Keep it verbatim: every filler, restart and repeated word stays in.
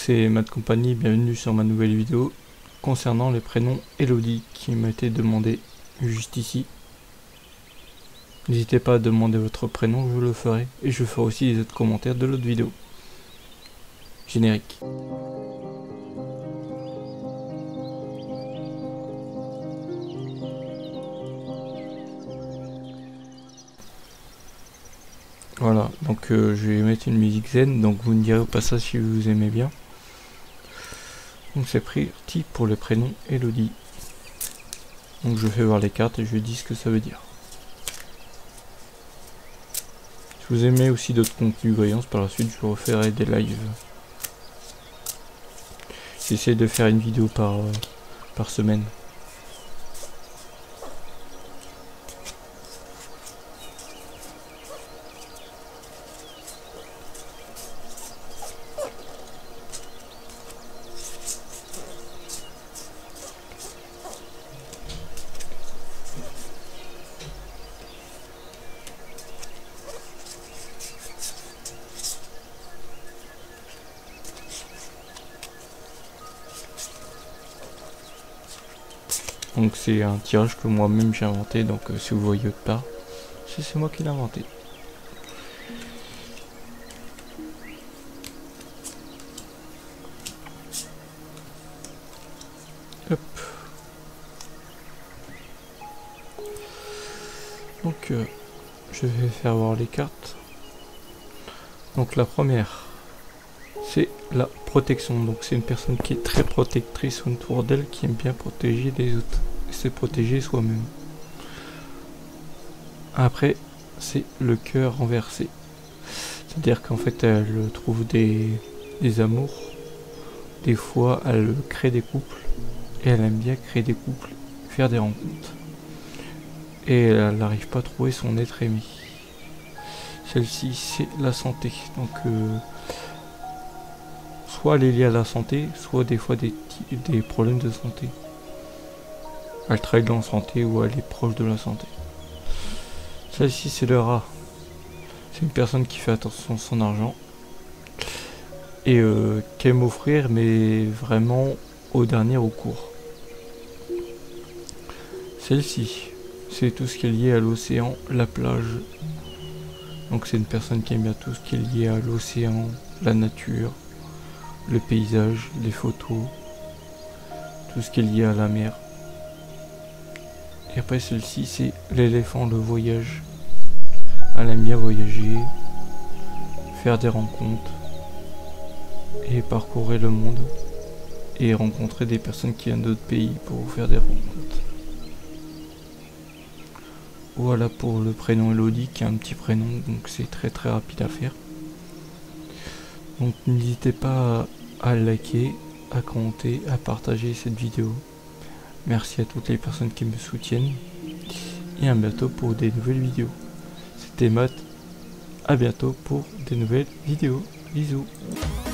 c'est Matt Company, bienvenue sur ma nouvelle vidéo concernant les prénoms Elodie qui m'a été demandé juste ici. N'hésitez pas à demander votre prénom, je le ferai, et je ferai aussi les autres commentaires de l'autre vidéo. Générique. Voilà, donc euh, je vais mettre une musique zen, donc vous me direz au passage si vous aimez bien. Donc c'est parti pour le prénom Elodie. Donc je fais voir les cartes et je dis ce que ça veut dire. Si vous aimez aussi d'autres contenus voyance, par la suite je referai des lives. J'essaie de faire une vidéo par, euh, par semaine. Donc c'est un tirage que moi-même j'ai inventé, donc euh, si vous voyez autre part, c'est moi qui l'ai inventé. Hop. Donc euh, je vais faire voir les cartes. Donc la première, c'est la protection. Donc c'est une personne qui est très protectrice autour d'elle, qui aime bien protéger les autres et se protéger soi-même. Après, c'est le cœur renversé. C'est-à-dire qu'en fait, elle trouve des, des amours. Des fois, elle crée des couples. Et elle aime bien créer des couples, faire des rencontres. Et elle n'arrive pas à trouver son être aimé. Celle-ci, c'est la santé. Donc, euh, soit elle est liée à la santé, soit des fois des, des problèmes de santé. Elle travaille dans la santé ou elle est proche de la santé. Celle-ci, c'est le rat. C'est une personne qui fait attention à son argent. Et euh, qui aime offrir, mais vraiment au dernier recours. Celle-ci, c'est tout ce qui est lié à l'océan, la plage. Donc c'est une personne qui aime bien tout ce qui est lié à l'océan, la nature, le paysage, les photos, tout ce qui est lié à la mer. Et après celle-ci, c'est l'éléphant, le voyage. Elle aime bien voyager, faire des rencontres et parcourir le monde et rencontrer des personnes qui viennent d'autres pays pour faire des rencontres. Voilà pour le prénom Elodie, qui est un petit prénom, donc c'est très très rapide à faire. Donc n'hésitez pas à liker, à commenter, à partager cette vidéo. Merci à toutes les personnes qui me soutiennent. Et à bientôt pour des nouvelles vidéos. C'était Matt, à bientôt pour des nouvelles vidéos. Bisous.